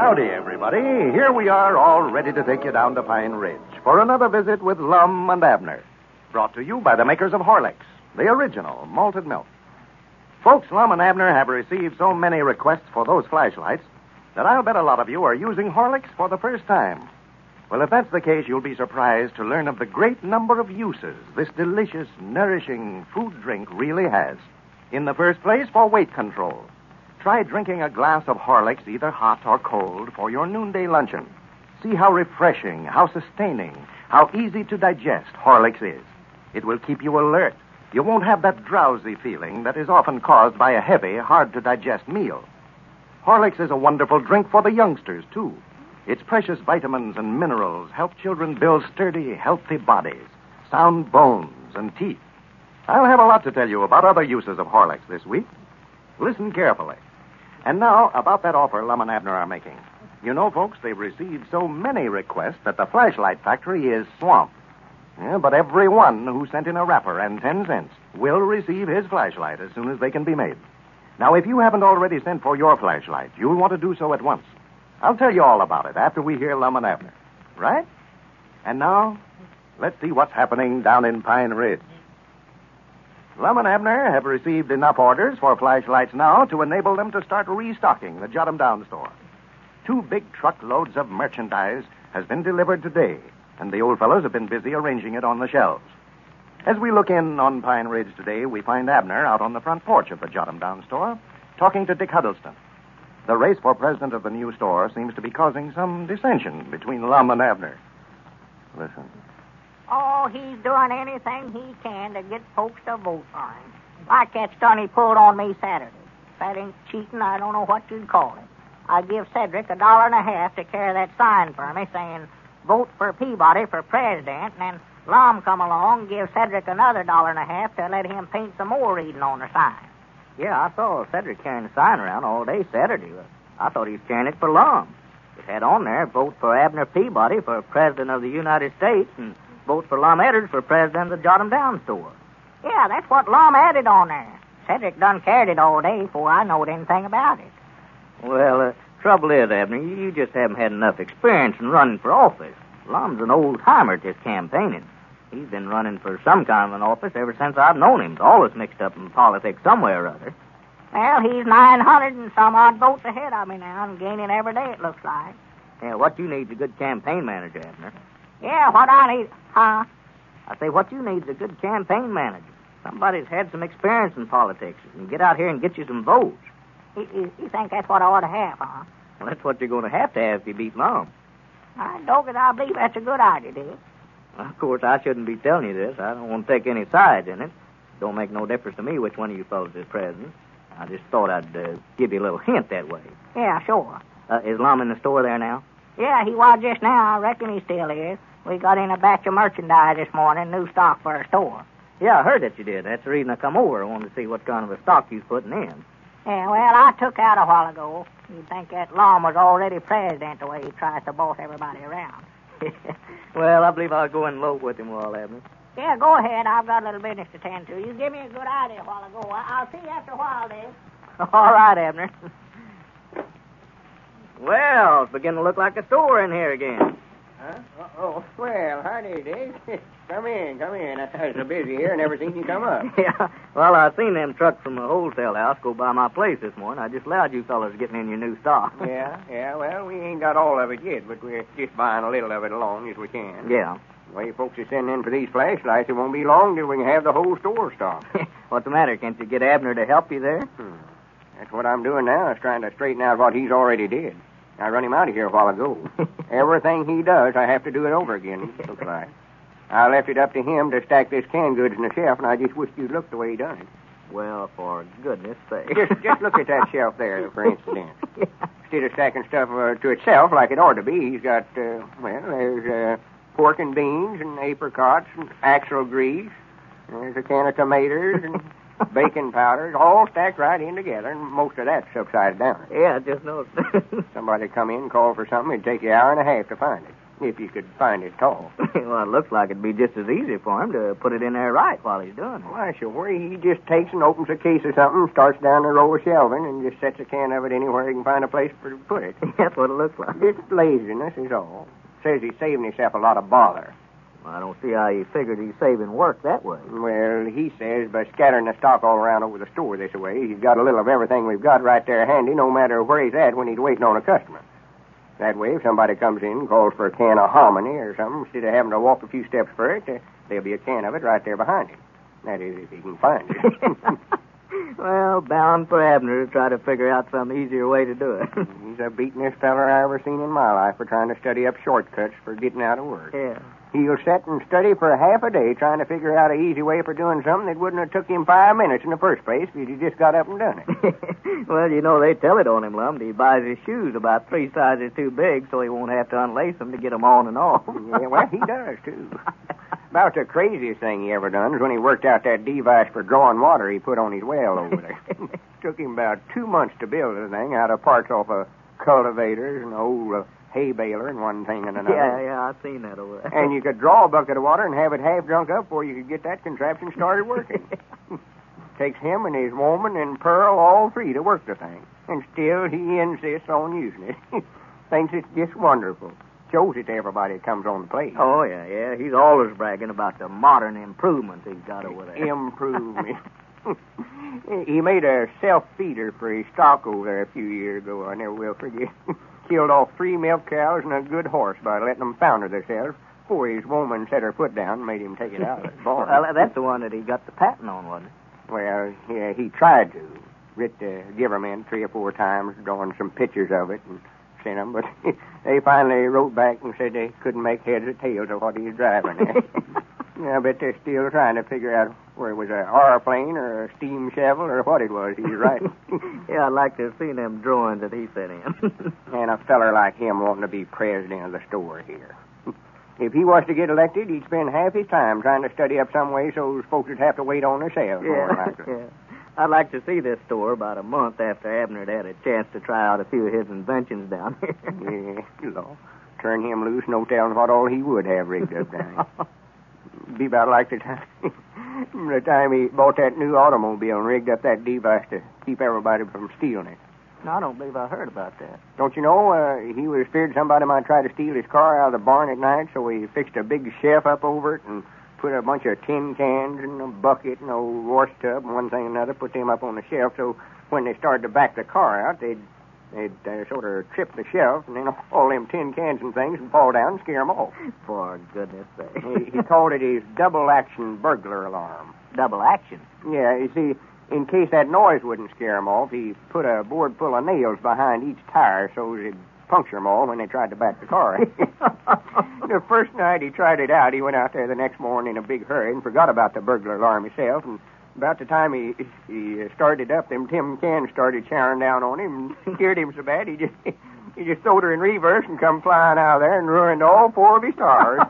Howdy, everybody. Here we are, all ready to take you down to Pine Ridge for another visit with Lum and Abner. Brought to you by the makers of Horlicks, the original malted milk. Folks, Lum and Abner have received so many requests for those flashlights that I'll bet a lot of you are using Horlicks for the first time. Well, if that's the case, you'll be surprised to learn of the great number of uses this delicious, nourishing food drink really has. In the first place, for weight control. Try drinking a glass of Horlicks, either hot or cold, for your noonday luncheon. See how refreshing, how sustaining, how easy to digest Horlicks is. It will keep you alert. You won't have that drowsy feeling that is often caused by a heavy, hard-to-digest meal. Horlicks is a wonderful drink for the youngsters, too. Its precious vitamins and minerals help children build sturdy, healthy bodies, sound bones, and teeth. I'll have a lot to tell you about other uses of Horlicks this week. Listen carefully. And now, about that offer Lum and Abner are making. You know, folks, they've received so many requests that the flashlight factory is swamped. Yeah, but everyone who sent in a wrapper and 10 cents will receive his flashlight as soon as they can be made. Now, if you haven't already sent for your flashlight, you'll want to do so at once. I'll tell you all about it after we hear Lum and Abner. Right? And now, let's see what's happening down in Pine Ridge. Lum and Abner have received enough orders for flashlights now to enable them to start restocking the Jot 'em Down store. 2 big truckloads of merchandise has been delivered today, and the old fellows have been busy arranging it on the shelves. As we look in on Pine Ridge today, we find Abner out on the front porch of the Jot 'em Down store, talking to Dick Huddleston. The race for president of the new store seems to be causing some dissension between Lum and Abner. Listen. Oh, he's doing anything he can to get folks to vote for him. Like that stunt he pulled on me Saturday. If that ain't cheating, I don't know what you'd call it. I give Cedric $1.50 to carry that sign for me saying, vote for Peabody for president, and then Lum come along and give Cedric another $1.50 to let him paint some more reading on the sign. Yeah, I saw Cedric carrying the sign around all day Saturday. I thought he was carrying it for Lum. It had on there, vote for Abner Peabody for president of the United States, and vote for Lum Eddard for president of the Jot 'em Down store. Yeah, that's what Lum added on there. Cedric done carried it all day before I knowed anything about it. Well, trouble is, Abner, you just haven't had enough experience in running for office. Lum's an old-timer at this campaigning. He's been running for some kind of an office ever since I've known him. He's always mixed up in politics somewhere or other. Well, he's 900 and some odd votes ahead of me now, and gaining every day, it looks like. Yeah, what you need is a good campaign manager, Abner. Yeah, what I need... Huh? I say, what you need is a good campaign manager. Somebody who's had some experience in politics and get out here and get you some votes. You think that's what I ought to have, huh? Well, that's what you're going to have if you beat Lum. I don't I believe that's a good idea, Dick. Well, of course, I shouldn't be telling you this. I don't want to take any sides in it. Don't make no difference to me which one of you fellows is president. I just thought I'd give you a little hint that way. Yeah, sure. Is Lum in the store there now? Yeah, he was just now. I reckon he still is. We got in a batch of merchandise this morning, new stock for our store. Yeah, I heard that you did. That's the reason I come over. I wanted to see what kind of a stock you was putting in. Yeah, well, I took out a while ago. You'd think that Lum was already president the way he tries to boss everybody around. Well, I believe I'll go and load with him a while, Abner. Yeah, go ahead. I've got a little business to tend to. You give me a good idea a while ago. I'll see you after a while, Dave. All right, Abner. Well, it's beginning to look like a store in here again. Huh? Oh, well, howdy, Dave. Come in. I was so busy here, I never seen you come up. Yeah, well, I seen them trucks from the wholesale house go by my place this morning. I just allowed you fellas getting in your new stock. Yeah, well, we ain't got all of it yet, but we're just buying a little of it along as we can. Yeah. The way folks are sending in for these flashlights, it won't be long till we can have the whole store stocked. What's the matter? Can't you get Abner to help you there? That's what I'm doing now, is trying to straighten out what he's already did. I run him out of here a while ago. Everything he does, I have to do it over again, it looks like. I left it up to him to stack this canned goods in the shelf, and I just wished you'd look the way he done it. Well, for goodness sake. Just look at that shelf there, for instance. Yeah. Instead of stacking stuff to itself like it ought to be, he's got, there's pork and beans and apricots and axle grease. There's a can of tomatoes and baking powders, all stacked right in together, and most of that's upside down. Yeah, I just noticed. Somebody come in and call for something, it'd take you an hour and a half to find it. if you could find it tall. Well, it looks like it'd be just as easy for him to put it in there right while he's doing it. Why, sure. He just takes and opens a case of something, starts down the row of shelving, and just sets a can of it anywhere he can find a place to put it. That's what it looks like. It's laziness is all. Says he's saving himself a lot of bother. Well, I don't see how he figured he's saving work that way. Well, he says by scattering the stock all around over the store this way, he's got a little of everything we've got right there handy, no matter where he's at when he's waiting on a customer. That way, if somebody comes in and calls for a can of hominy or something, instead of having to walk a few steps for it, there'll be a can of it right there behind him. That is, if he can find it. Well, bound for Abner to try to figure out some easier way to do it. He's the beatenest feller I ever seen in my life for trying to study up shortcuts for getting out of work. Yeah. He'll sit and study for half a day trying to figure out an easy way for doing something that wouldn't have took him 5 minutes in the first place if he just got up and done it. Well, you know, they tell it on him, Lum. He buys his shoes about 3 sizes too big so he won't have to unlace them to get them on and off. Yeah, well, he does, too. About the craziest thing he ever done is when he worked out that device for drawing water he put on his well over there. Took him about 2 months to build the thing out of parts off of cultivators and old hay baler and one thing and another. Yeah, I've seen that over there. And you could draw a bucket of water and have it half drunk up before you could get that contraption started working. Takes him and his woman and Pearl, all 3, to work the thing. And still he insists on using it. Thinks it's just wonderful. Shows it to everybody that comes on the place. Oh, yeah. He's always bragging about the modern improvements he's got over there. Improvement. He made a self-feeder for his stock over there a few years ago. I never will forget. Killed off 3 milk cows and a good horse by letting them founder themselves before his woman set her foot down and made him take it out of the barn. Well, that's the one that he got the patent on, wasn't it? Well, yeah, he tried to. Writ the government 3 or 4 times, drawing some pictures of it and sent them, but they finally wrote back and said they couldn't make heads or tails of what he was driving at. Yeah, I bet they're still trying to figure out where it was an airplane or a steam shovel or what it was he was writing. Yeah, I'd like to have seen them drawings that he sent in. And a feller like him wanting to be president of the store here. If he was to get elected, he'd spend half his time trying to study up some way so folks would have to wait on themselves. Yeah. I'd like to see this store about a month after Abner had a chance to try out a few of his inventions down here. Yeah, Lord. Turn him loose, no telling what all he would have rigged up down here. Be about like the time he bought that new automobile and rigged up that device to keep everybody from stealing it. No, I don't believe I heard about that. Don't you know, he was feared somebody might try to steal his car out of the barn at night, so he fixed a big shelf up over it and put a bunch of tin cans and a bucket and a wash tub and one thing and another, put them up on the shelf so when they started to back the car out, they'd sort of trip the shelf and then all them tin cans and things would fall down and scare them off. For goodness sake. He called it his double-action burglar alarm. Double action? Yeah, you see, in case that noise wouldn't scare them off, he put a board full of nails behind each tire so it'd puncture them all when they tried to back the car. The first night he tried it out, he went out there the next morning in a big hurry and forgot about the burglar alarm himself. And about the time he started up, them tin cans started showering down on him and scared him so bad he just throwed her in reverse and come flying out of there and ruined all 4 of his tires.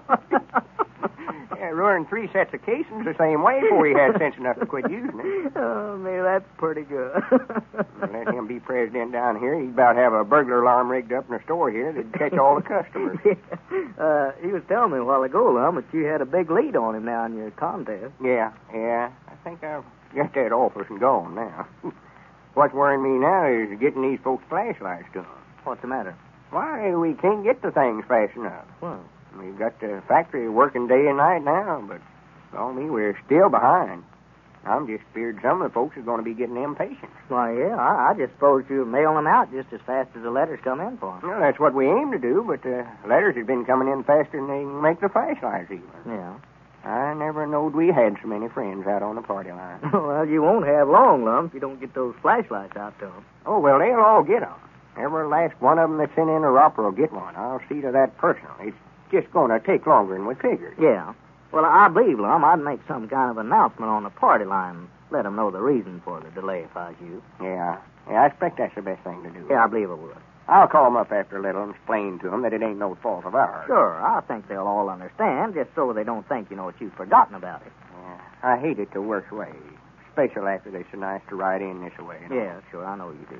Ruined 3 sets of casings the same way before he had sense enough to quit using it. Oh, man, that's pretty good. Let him be president down here. He'd about have a burglar alarm rigged up in the store here that'd catch all the customers. He was telling me a while ago, Lum, that you had a big lead on him now in your contest. Yeah. I think I've got that office and gone now. What's worrying me now is getting these folks flashlights to them. What's the matter? Why, we can't get the things fast enough. Well, We've got the factory working day and night now, but, we're still behind. I'm just feared some of the folks are going to be getting impatient. Why, yeah, I just suppose you'll mail them out just as fast as the letters come in for them. Well, that's what we aim to do, but the letters have been coming in faster than they can make the flashlights even. Yeah. I never knowed we had so many friends out on the party line. Well, you won't have long, Lum, if you don't get those flashlights out to them. Oh, well, they'll all get them. Every last one of them that's sent in a romper will get one. I'll see to that personally. It's just going to take longer than we figured. Yeah. Well, I believe, Lum, I'd make some kind of announcement on the party line and let them know the reason for the delay if I was you. Yeah, I expect that's the best thing to do. Yeah, I believe I would. I'll call them up after a little and explain to them that it ain't no fault of ours. Sure, I think they'll all understand, just so they don't think, that you've forgotten about it. Yeah, I hate it the worst way, especially after they're so nice to ride in this way. Yeah, sure, I know you do.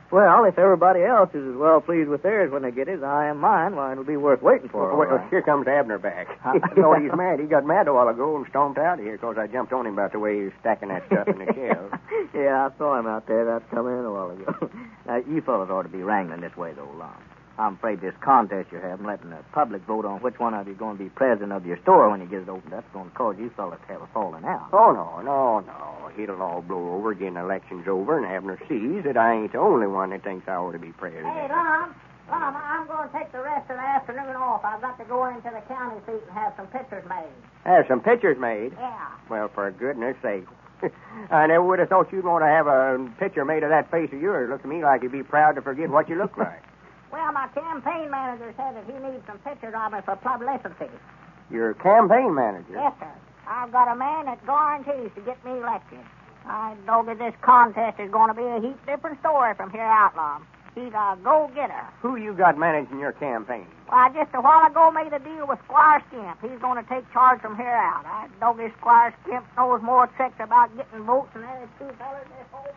Well, if everybody else is as well pleased with theirs when they get it as I am mine, why, it'll be worth waiting for. Well, here comes Abner back. No, he's mad. He got mad a while ago and stomped out of here because I jumped on him about the way he was stacking that stuff in the shelves. Yeah, I saw him out there. That's coming in a while ago. Now, you fellas ought to be wrangling this way, though, Lum. I'm afraid this contest you're having, letting the public vote on which one of you is going to be president of your store when you get it opened up, is going to cause you fellas to have a falling out. Oh, no. It'll all blow over again the election's over, and Abner sees that I ain't the only one that thinks I ought to be president. Hey, Lum, I'm going to take the rest of the afternoon off. I've got to go into the county seat and have some pictures made. Have some pictures made? Yeah. Well, for goodness sake. I never would have thought you'd want to have a picture made of that face of yours. Looked to me like you'd be proud to forget what you look like. Well, my campaign manager said that he needs some pictures of me for publicity. Your campaign manager? Yes, sir. I've got a man that guarantees to get me elected. I know that this contest is going to be a heap different story from here out, Lum. He's a go-getter. Who you got managing your campaign? Well, I just a while ago made a deal with Squire Skimp. He's going to take charge from here out. I know this Squire Skimp knows more tricks about getting votes than any two fellas in this whole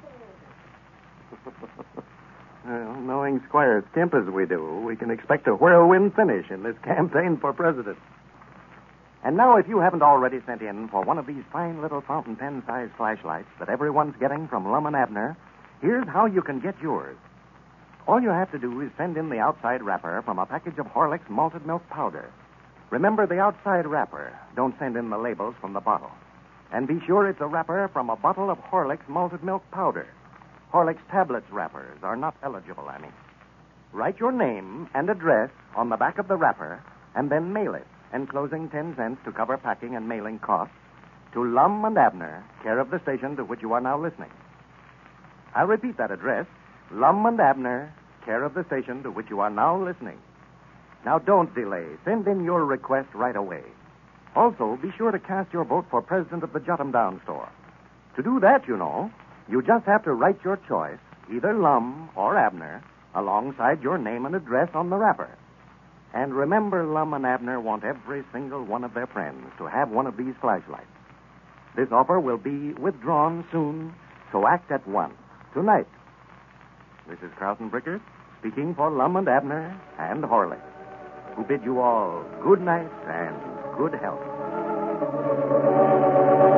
community. Well, knowing Squire Skimp as we do, we can expect a whirlwind finish in this campaign for president. And now, if you haven't already sent in for one of these fine little fountain pen-sized flashlights that everyone's getting from Lum and Abner, here's how you can get yours. All you have to do is send in the outside wrapper from a package of Horlick's malted milk powder. Remember the outside wrapper. Don't send in the labels from the bottle. And be sure it's a wrapper from a bottle of Horlick's malted milk powder. Horlick's tablets wrappers are not eligible, I mean. Write your name and address on the back of the wrapper and then mail it, enclosing 10 cents to cover packing and mailing costs, to Lum and Abner, care of the station to which you are now listening. I'll repeat that address, Lum and Abner, care of the station to which you are now listening. Now, don't delay. Send in your request right away. Also, be sure to cast your vote for president of the Jot 'em Down store. To do that, you know, you just have to write your choice, either Lum or Abner, alongside your name and address on the wrapper. And remember, Lum and Abner want every single one of their friends to have one of these flashlights. This offer will be withdrawn soon, so act at once, tonight. This is Carlton Brickert, speaking for Lum and Abner and Horlick, who bid you all good night and good health.